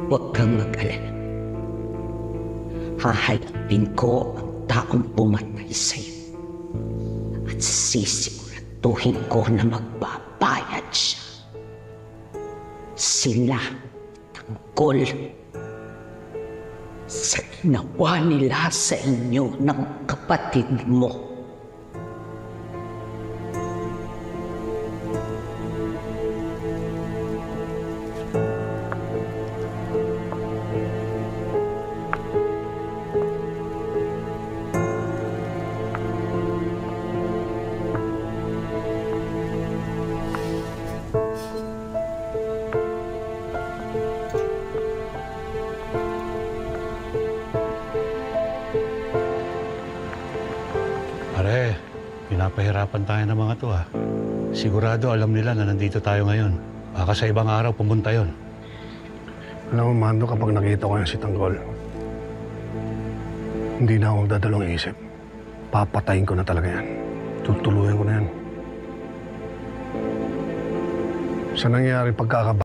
Huwag kang mag-alala. Hahanapin ko ang taong pumatay sa'yo. At sisiguraduhin ko na magbabayad siya. Sila tanggol sa ginawa nila sa inyo ng kapatid mo. Pare, pinapahirapan tayo ng mga to ha. Sigurado alam nila na nandito tayo ngayon. Baka sa ibang araw pumunta yon. Alam mo, Mando, kapag nakita ko yung si Tanggol, hindi na ako magdadalawang isip. Papatayin ko na talaga yan. Tutuluyan ko na yan. Sa nangyari pagkakaba,